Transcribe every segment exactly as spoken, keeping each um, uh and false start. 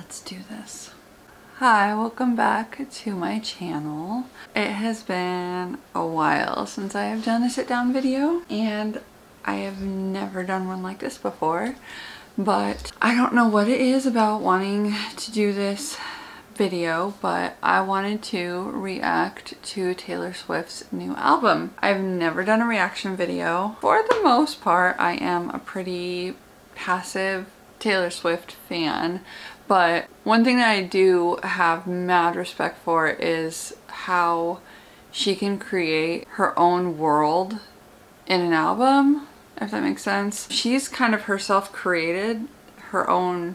Let's do this. Hi, welcome back to my channel. It has been a while since I have done a sit down video, and I have never done one like this before, but I don't know what it is about wanting to do this video, but I wanted to react to Taylor Swift's new album. I've never done a reaction video. For the most part, I am a pretty passive Taylor Swift fan, but one thing that I do have mad respect for is how she can create her own world in an album, if that makes sense. She's kind of herself created her own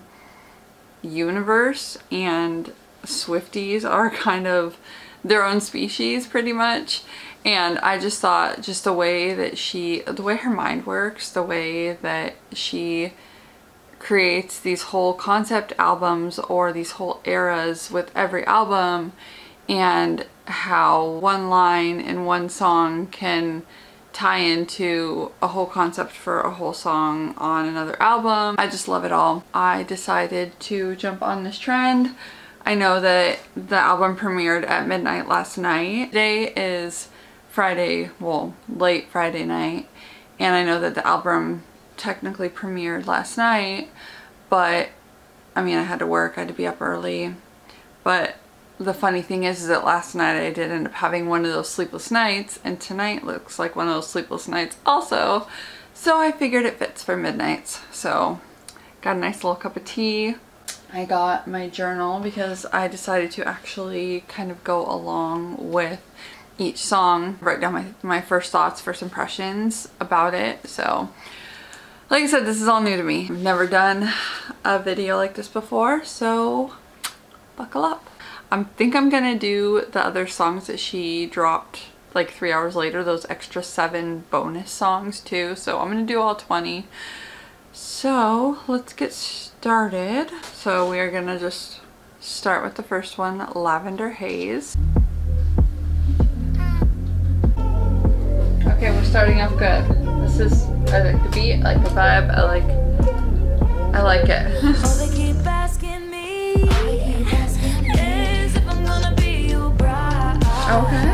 universe, and Swifties are kind of their own species pretty much. And I just thought just the way that she, the way her mind works, the way that she creates these whole concept albums or these whole eras with every album, and how one line in one song can tie into a whole concept for a whole song on another album. I just love it all. I decided to jump on this trend. I know that the album premiered at midnight last night. Today is Friday, well, late Friday night, and I know that the album technically premiered last night, but I mean, I had to work, I had to be up early. But the funny thing is, is that last night I did end up having one of those sleepless nights, and tonight looks like one of those sleepless nights also. So I figured it fits for midnights. So got a nice little cup of tea. I got my journal because I decided to actually kind of go along with each song, write down my, my first thoughts, first impressions about it. So like I said, this is all new to me. I've never done a video like this before, so buckle up. I think I'm gonna do the other songs that she dropped like three hours later, those extra seven bonus songs too. So I'm gonna do all twenty. So let's get started. So we are gonna just start with the first one, Lavender Haze. Okay, we're starting off good. This is, I like the beat, I like the vibe, I like, I like it. Okay.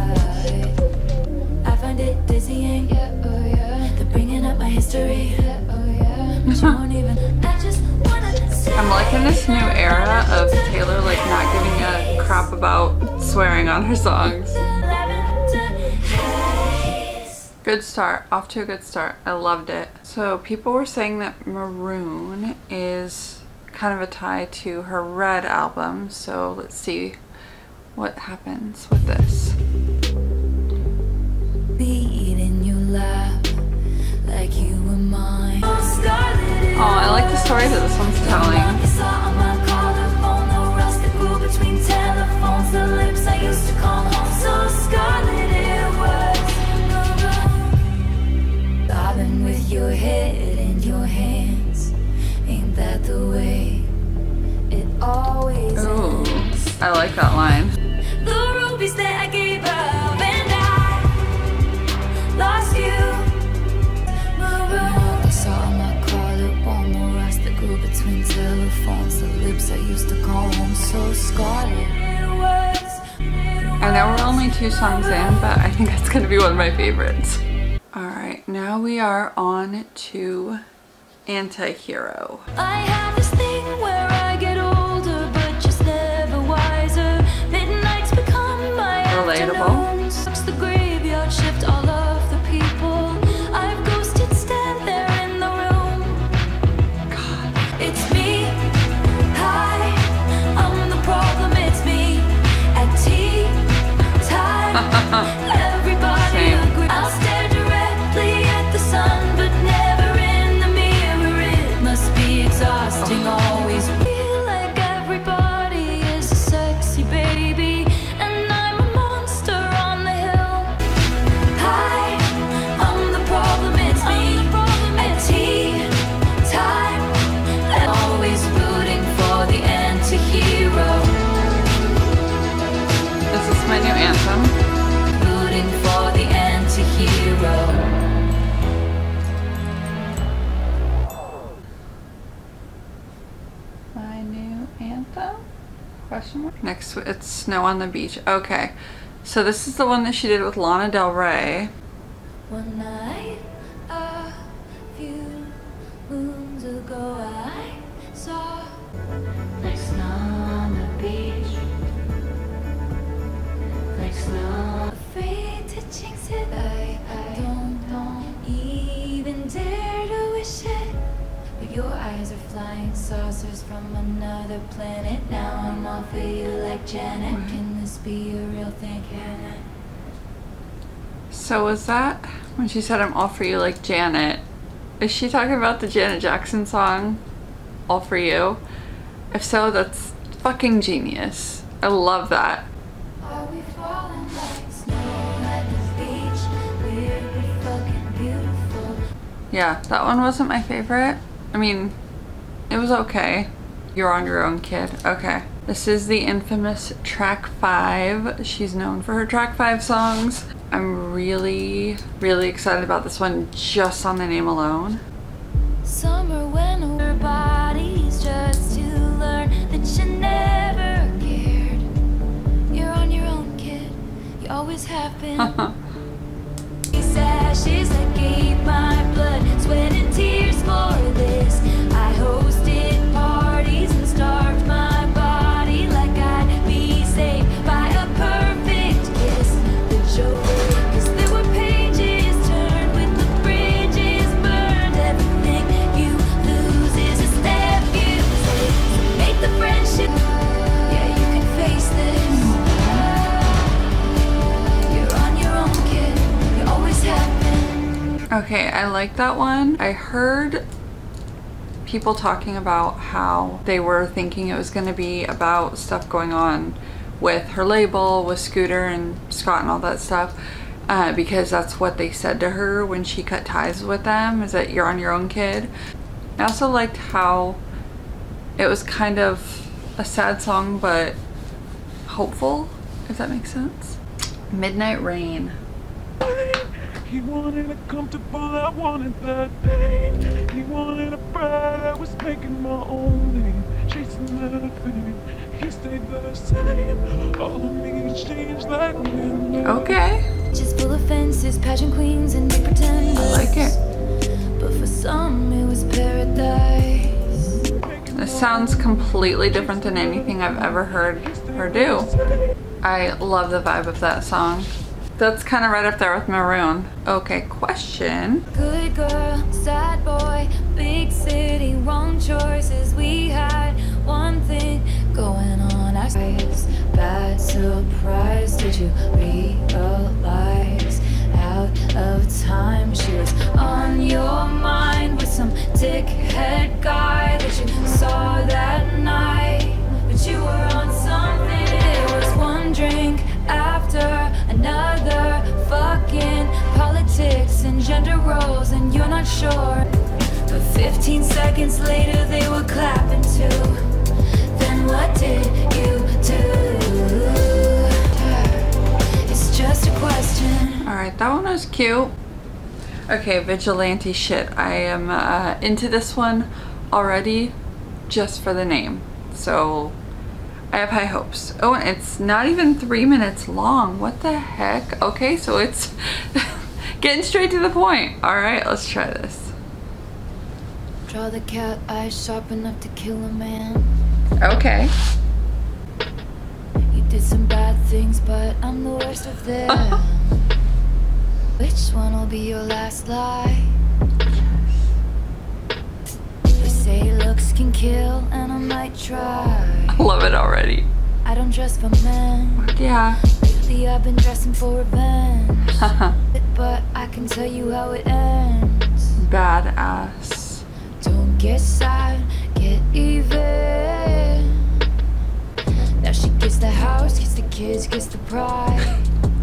I find it dizzying. They're bringing up my history. I'm liking this new era of Taylor like not giving a crap about swearing on her songs. Good start, off to a good start. I loved it. So people were saying that Maroon is kind of a tie to her Red album, so let's see what happens with this. Beating you laugh like you were mine. Oh, I like the story that this one's telling. With your head in your hands, ain't that the way it always Ooh, ends? I like that line. The rubies that I gave up, and I lost you. I saw my collarbone, the rust that grew between telephones, the lips I used to call home, so scarlet. I know we're only two songs in, but I think that's gonna be one of my favorites. Alright, now we are on to Anti-Hero. I have this thing where I get older, but just never wiser. Midnight's become my relatable. The graveyard shift all of the people. I've ghosted, stand there in the room. God. It's me. Hi, I'm the problem, it's me. At tea time, everybody agree. I'll stare at the sun, but never in the mirror. It must be exhausting, always feel like everybody is a sexy baby, and I'm a monster on the hill. Hi, I'm the problem, it's me. At tea time, and always rooting for the anti-hero. This is my new anthem. Rooting for the anti-hero. My new Anthem? Question mark? Next, it's Snow on the Beach. Okay. So this is the one that she did with Lana Del Rey. One night, a few moons ago, I saw like snow on the beach, like snow. Afraid to jinx it, I, I don't, don't even dare to wish it. But your eyes are flying saucers from another planet. Now I'm all for you like Janet. Can this be a real thing? Can I? So was that when she said I'm all for you like Janet? Is she talking about the Janet Jackson song, All For You? If so, that's fucking genius. I love that. Are we falling like snow at the beach? We're fucking beautiful. Yeah, that one wasn't my favorite. I mean, it was okay. You're on Your Own, Kid. Okay. This is the infamous track five. She's known for her track five songs. I'm really, really excited about this one just on the name alone. Summer when our bodies just to learn that you never cared. You're on your own, kid. You always have been. These ashes that gave my blood, sweat and tears for this. I hosted parties and starved my body like I'd be saved by a perfect kiss. The joke. Okay, I like that one. I heard people talking about how they were thinking it was going to be about stuff going on with her label, with Scooter and Scott and all that stuff, uh, because that's what they said to her when she cut ties with them, is that you're on your own, kid. I also liked how it was kind of a sad song, but hopeful, if that makes sense. Midnight Rain. He wanted a comfortable, I wanted that pain. He wanted a bride, I was making my own name, chasing that fame. He stayed the same, all of me changed like men. Okay. Just full of fences, pageant queens, and big pretenders. I like it. But for some, it was paradise. This sounds completely different than anything I've ever heard her do. I love the vibe of that song. That's kind of right up there with Maroon. Okay, question. Good girl, sad boy, big city, wrong choices. We had one thing going on. I was bad surprise. Did you realize out of time she was on your mind with some dickhead guy that you saw that night? But you were on something. It was one drink after another, fucking politics and gender roles, and you're not sure. But fifteen seconds later they were clapping too. Then what did you do? It's just a question. Alright, that one was cute. Okay, vigilante shit. I am uh, into this one already just for the name. So I have high hopes. Oh, and it's not even three minutes long. What the heck? Okay, so it's getting straight to the point. All right, let's try this. Draw the cat eyes sharp enough to kill a man. Okay. You did some bad things, but I'm the worst of them. Which one will be your last lie? They say looks can kill, and I might try. I love it already. I don't dress for men. Yeah. Lately I've been dressing for revenge. But I can tell you how it ends. Badass. Don't get sad, get even. Now she gets the house, gets the kids, gets the pride.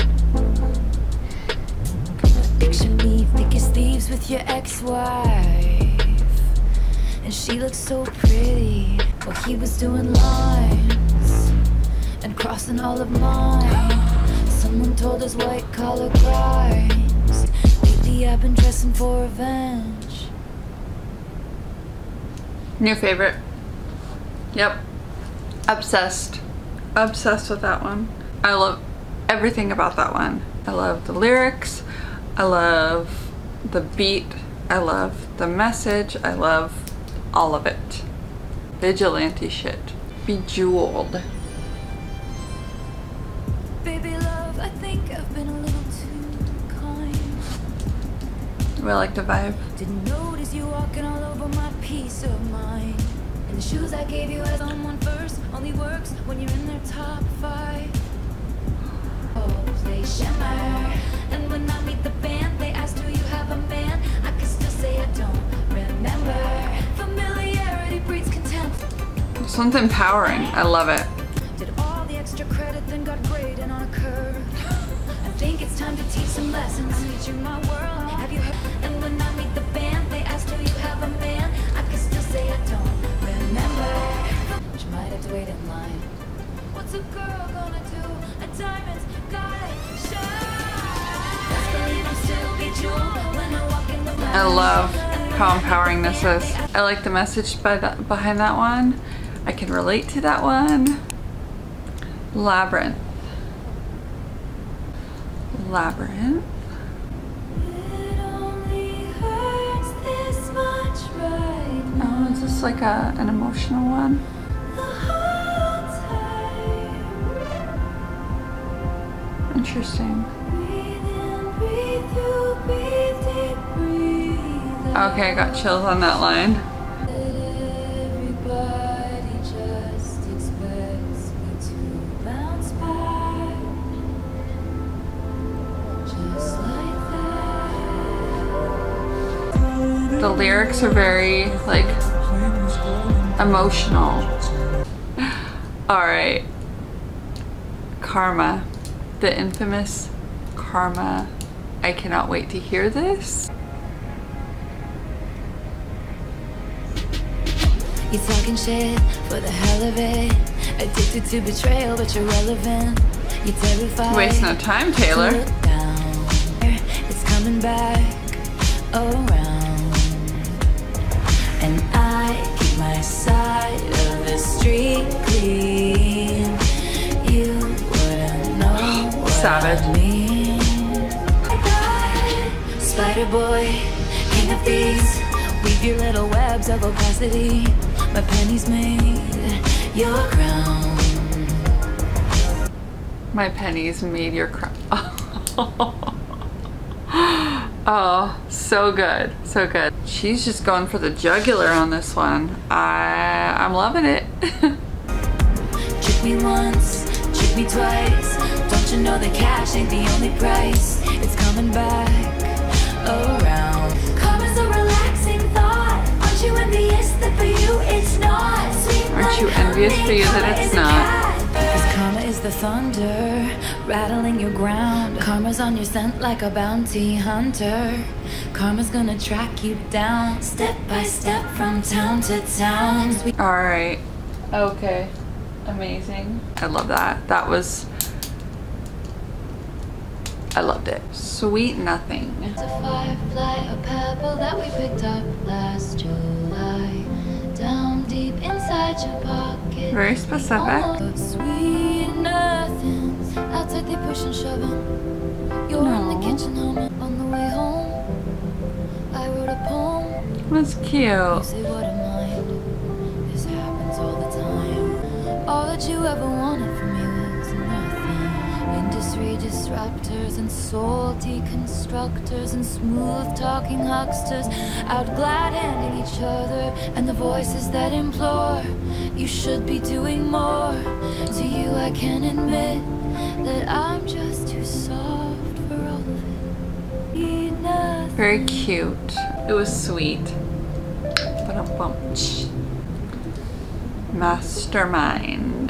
Picture me thick as thieves with your ex-wife, and she looks so pretty while he was doing lines and crossing all of mine. Someone told us white collar crimes. Lately I've been dressing for revenge. New favorite. Yep. Obsessed. Obsessed with that one. I love everything about that one. I love the lyrics. I love the beat. I love the message. I love all of it. Vigilante shit. Bejeweled. Baby love, I think I've been a little too kind. We like the vibe. Didn't notice you walking all over my peace of mind. And the shoes I gave you as someone first only works when you're in their top five. Oh, they shimmer. And when I meet the band, they ask, do you have a man? I can still say I don't remember. Familiarity breeds contempt. This one's empowering. I love it. Did all the extra credit, then got graded on a curve. I think it's time to teach some lessons. Teach you my world. Have you heard? And when I meet the band, they ask, do you have a man? I can still say I don't remember. Which might have to wait in line. What's a girl gonna do? A diamond's gotta shine. Best believe I'm still bejeweled when I walk in the line. I love how empowering this is. I like the message by the, behind that one. I can relate to that one. Labyrinth. Labyrinth. It only hurts this much right now. Oh, is this like a, an emotional one? The whole time. Interesting. Breathe in, breathe through, breathe deep, breathe out. Okay, I got chills on that line. Everybody just expects me to bounce back. Just like that. The lyrics are very, like, emotional. Alright. Karma. The infamous Karma. I cannot wait to hear this. You talking shit for the hell of it. Addicted to betrayal, but you're relevant. You're terrified. Waste no time, Taylor. to look down. It's coming back around. And I keep my side of the street clean. You wouldn't know what Savage. I mean. Spider boy, king of thieves. Weave your little webs of opacity. My pennies made your crown. My pennies made your crown. Oh, so good, so good. She's just going for the jugular on this one. I, I'm loving it. Trick me once, trick me twice. Don't you know that cash ain't the only price? It's coming back around. Karma's a relaxing thought. Aren't you envious that for you it's not? Sweet Aren't you like envious honey, for you that karma it's is a not? cat. Because karma is the thunder rattling your ground. Karma's on your scent like a bounty hunter. Karma's gonna track you down step by step from town to town. Sweet All right. Okay. Amazing. I love that. That was, I loved it. Sweet Nothing. It's a firefly, a pebble that we picked up last July. Down deep inside your pocket. Very specific. Oh, sweet nothings. Outside they push and shove 'em. You're in No. the kitchen humming. On the way home, I wrote a poem. That's You cute. say what a mind. This happens all the time. All that you ever wanted from me was nothing. Industry disruptors and soul deconstructors and smooth talking hucksters out glad handing each other, and the voices that implore you should be doing more. To you I can admit that I'm just too soft for all of it. Need nothing. Very cute. It was sweet. But a bunch. Mastermind.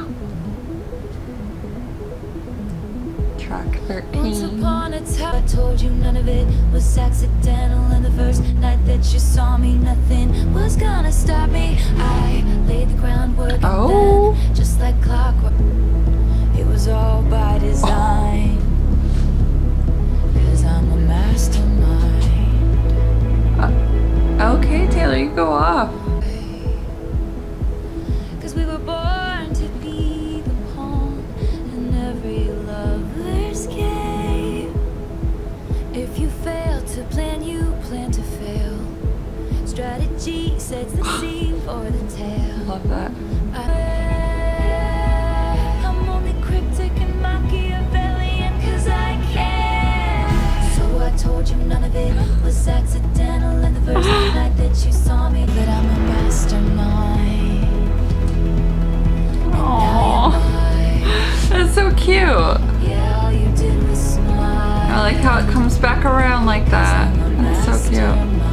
Track Once thirteen. upon a time, I told you none of it was accidental. And the first night that you saw me, nothing was gonna stop me. I laid the groundwork, and Oh. then, just like clockwork, it was all by design. Cause I'm a mastermind. Uh, okay, Taylor, you go off. Cause we were born G sets the scene for the tale. Love that. I'm only cryptic and Machiavellian cause I can. So I told you none of it was accidental. And the first night that you saw me, that I'm a mastermind. Aww, that's so cute. Yeah, all you did was smile. I like how it comes back around like that. That's so cute.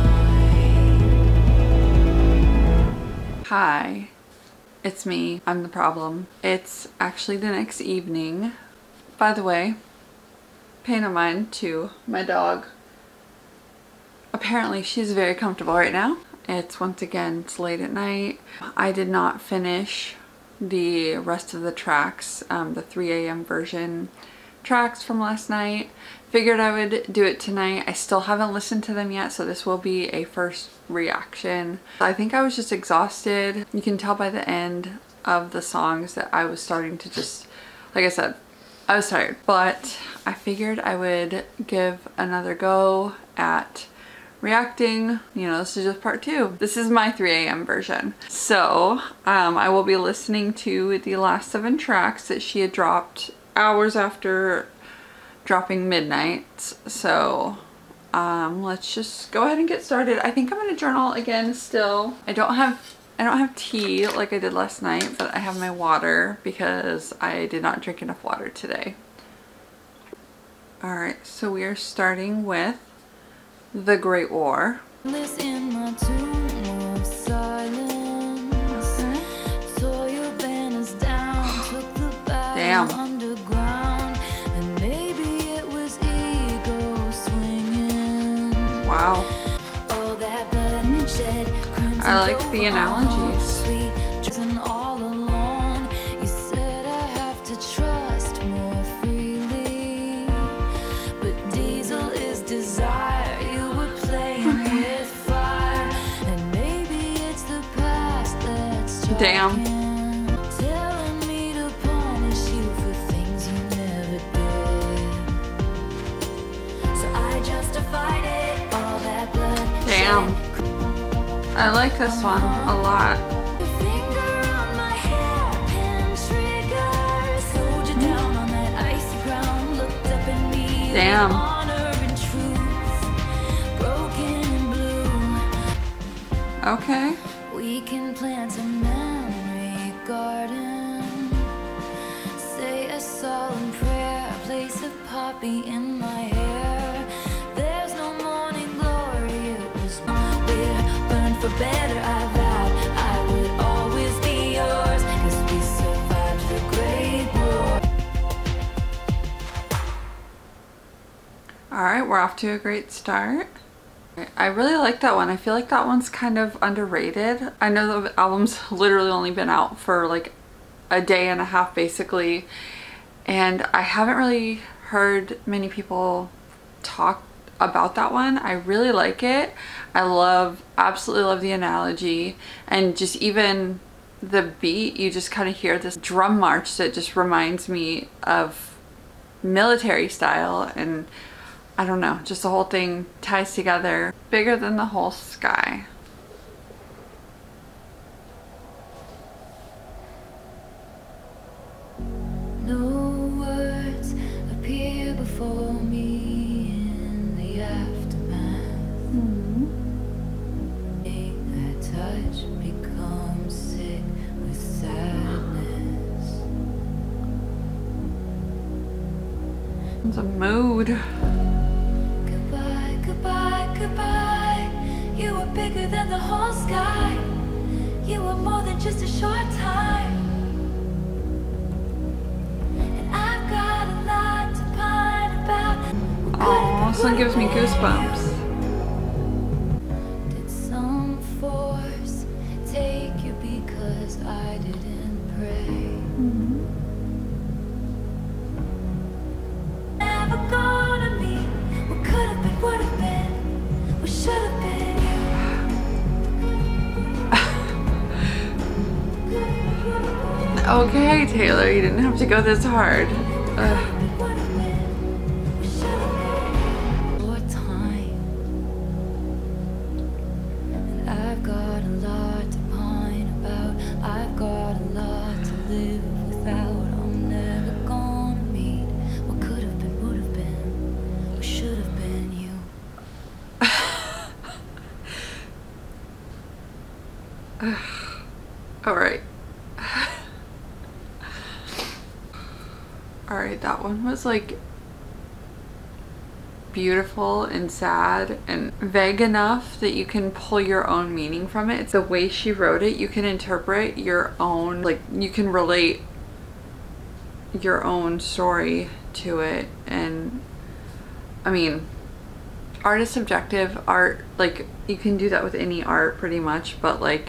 Hi, it's me. I'm the problem. It's actually the next evening. By the way, pain of mine to my dog. Apparently she's very comfortable right now. It's once again, it's late at night. I did not finish the rest of the tracks, um, the three A M version tracks from last night. Figured I would do it tonight. I still haven't listened to them yet, so this will be a first reaction. I think I was just exhausted. You can tell by the end of the songs that I was starting to just, like I said, I was tired. But I figured I would give another go at reacting. You know, this is just part two. This is my three A M version. So um, I will be listening to the last seven tracks that she had dropped hours after dropping Midnight. So um, let's just go ahead and get started. I think I'm gonna journal again still. I don't have I don't have tea like I did last night, but I have my water because I did not drink enough water today. Alright, so we are starting with The Great War. In my tomb of silence, tore your banners down, took the battle Damn. underground, and maybe it was ego swinging. Wow. All that blood and shed, I like the analogies. sweet, and all along, you said I have to trust more freely, but diesel is desire. You were playing with fire, and maybe it's the past that's Damn. telling me to punish you for things you never did. So I justified it, all that blood. Damn. I like this one a lot. Your finger on my hairpin triggers, hold you down on that icy ground, looked up at me. Damn. Honor and truth, broken and blue. Okay. We can plant a memory garden, say a solemn prayer, place a poppy in my hair. There's no morning glory, it was we're burned for better. I vowed I would always be yours, cause we survived the Great War. Alright, we're off to a great start. I really like that one. I feel like that one's kind of underrated. I know the album's literally only been out for like a day and a half basically, and I haven't really heard many people talk about that one. I really like it. I love, absolutely love the analogy, and just even the beat, you just kind of hear this drum march that just reminds me of military style, and I don't know, just the whole thing ties together. Bigger than the whole sky. No words appear before me in the aftermath. Mm-hmm. That touch becomes sick with sadness. It's a mood. Goodbye, goodbye, goodbye. You were bigger than the whole sky. You were more than just a short time. And I've got a lot to pine about. Oh, this one gives me goosebumps. Did some force take you because I didn't pray? Never gonna be what could have been, would have been, what should have been you. Okay, Taylor, you didn't have to go this hard. Ugh. I've got Alright. Alright, that one was like beautiful and sad and vague enough that you can pull your own meaning from it. It's the way she wrote it, you can interpret your own, like you can relate your own story to it. And I mean, art is subjective. Art, like, you can do that with any art pretty much, but like,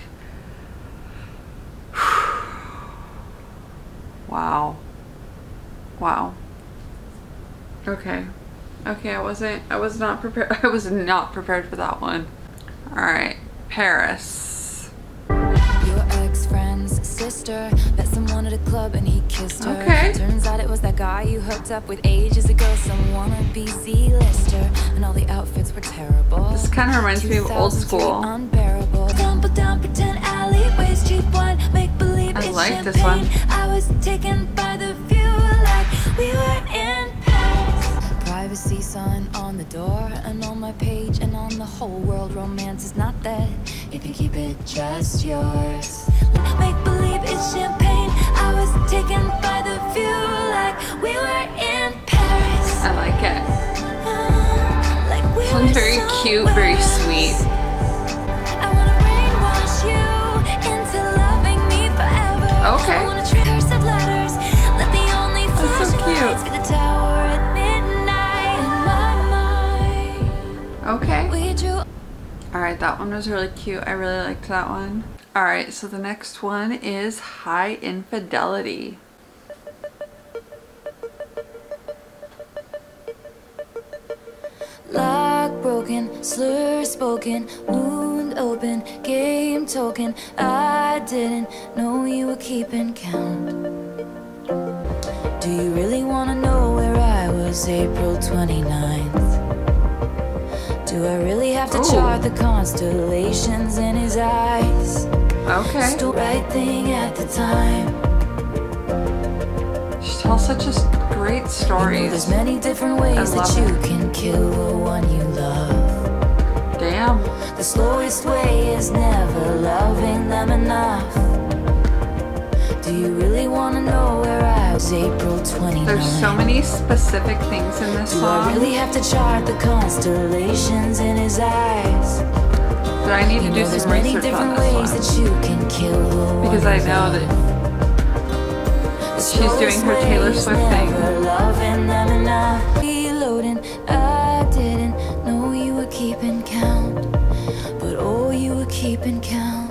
wow. Wow. Okay. Okay, I wasn't, I was not prepared. I was not prepared for that one. All right, Paris. Your ex-friend's sister met someone at a club and he kissed her. Okay. Turns out it was that guy you hooked up with ages ago, some wannabe Z-lister, and all the outfits were terrible. This kind of reminds me of Old School. Unbearable. Tumble down, pretend alleyways, cheap wine, make believe I it's like champagne. this one. I was taken by the view like we were in Paris. Privacy sign on the door and on my page and on the whole world. Romance is not that if you keep it just yours. Make believe it's champagne. I was taken by the view like we were in Paris. I like it. Uh, like we This one's were very cute, very somewhere sweet. else. I wanna brainwash you into loving me forever. Okay. I wanna treat curse of letters. Let the only That's so flashing cute. lights be the tower at midnight in my mind. Okay. We drew. All right, that one was really cute. I really liked that one. All right, so the next one is High Infidelity. Lock broken, slur spoken, wound open, game token. I didn't know you were keeping count. Do you really want to know where I was April twenty-ninth? Do I really have to Ooh. chart the constellations in his eyes? Okay. Just the right thing at the time. She tells such a s- great You know, stories. there's many different ways I that love you it. can kill the one you love. Damn. The slowest way is never loving them enough. Do you really want to know where I was April twenty-ninth? There's so many specific things in this Do I song really have to chart the constellations in his eyes? that I need You to do know, there's some many research on different ways this that one. you can kill the one Because I you know love. that The she's doing her slowest Taylor way is Swift thing. never loving them enough. Reloading, I didn't know you were keeping count, but oh, you were keeping count.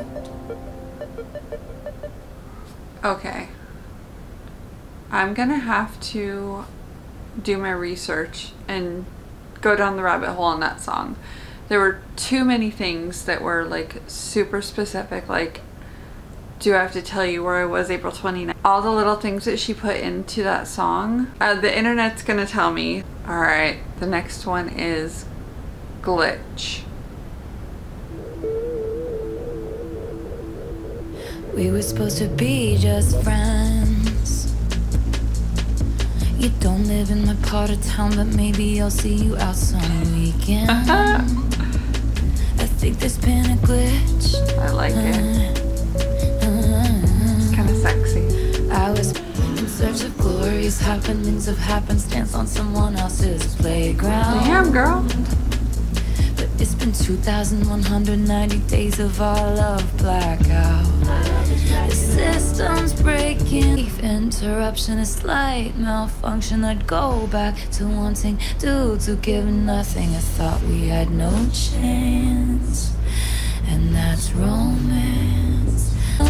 Okay. I'm gonna have to do my research and go down the rabbit hole on that song. There were too many things that were like super specific, like, do I have to tell you where I was April twenty-ninth? All the little things that she put into that song. Uh, the internet's gonna tell me. All right, the next one is Glitch. We were supposed to be just friends. You don't live in my part of town, but maybe I'll see you out some weekend. I think there's been a glitch. I like it. It's kind of sexy. I was in search of glorious happenings of happenstance on someone else's playground. Damn, girl. But it's been two thousand one hundred ninety days of our love blackout. The system's breaking. If interruption, a slight malfunction, I'd go back to wanting dudes who give nothing. I thought we had no chance, and that's romance. I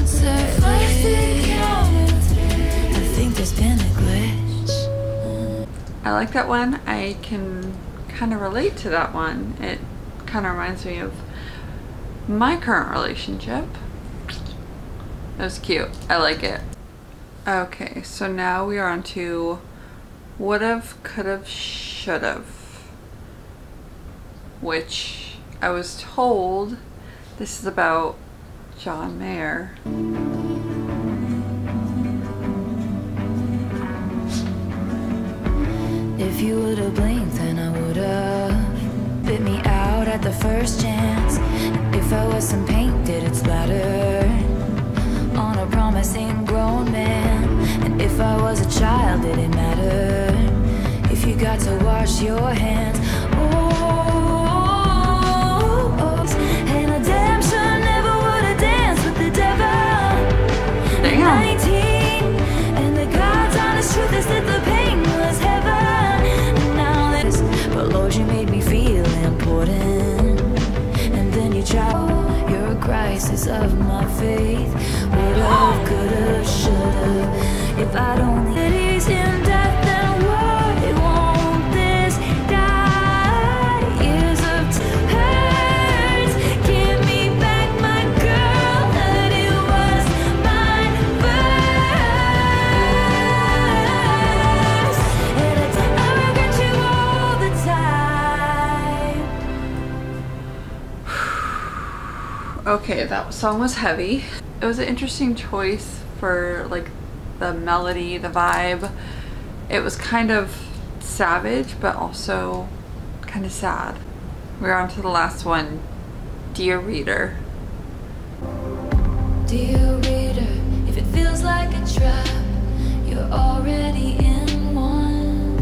think there's been a glitch. I like that one. I can kind of relate to that one. It kind of reminds me of my current relationship. It was cute. I like it. Okay, so now we are on to would've, could've, should've, which I was told this is about John Mayer. If you would've blinked, then I would've bit me out at the first chance. If I was some paint, did it splatter? was a child, did it matter if you got to wash your hands? Oh, and I damn sure never would have danced with the devil. nineteen, and the God's honest truth is that the pain was heaven. And now this, but Lord, you made me feel important. And then you tried. You're a crisis of my faith. Would've, could've, should've. If I'd only cities in death, then why won't this die? Years of hurts, give me back my girl, that it was mine first. And I regret you all the time. Okay, that song was heavy. It was an interesting choice for like the melody, the vibe. It was kind of savage, but also kind of sad. We're on to the last one, Dear Reader. Dear reader, if it feels like a trap, you're already in one.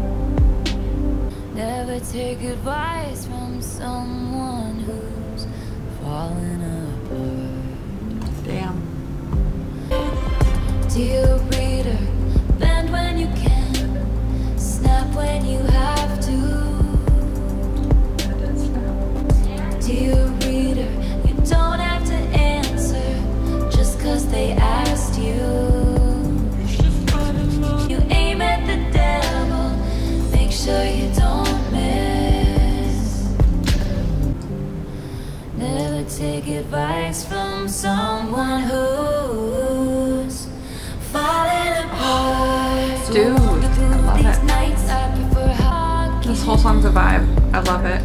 Never take advice from someone who's falling apart. Damn. Dear reader, bend when you can, snap when you have to. Dear reader, you don't have to answer just cause they asked you. You aim at the devil, make sure you don't miss. Never take advice from someone who's falling apart. Dude, I love it. This whole song's a vibe. I love it.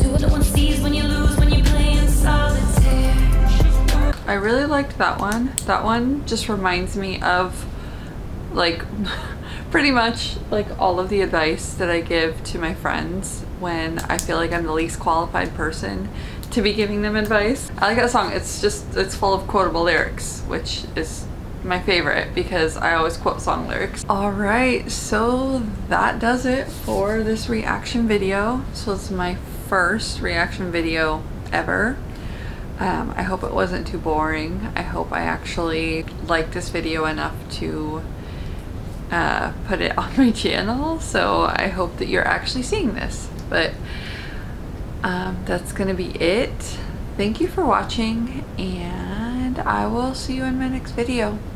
I really liked that one. That one just reminds me of like pretty much like all of the advice that I give to my friends when I feel like I'm the least qualified person to be giving them advice. I like that song. It's just, it's full of quotable lyrics, which is my favorite because I always quote song lyrics. All right, so that does it for this reaction video. So it's my first reaction video ever. Um, I hope it wasn't too boring. I hope I actually liked this video enough to uh, put it on my channel. So I hope that you're actually seeing this. But um, that's gonna be it. Thank you for watching, and I will see you in my next video.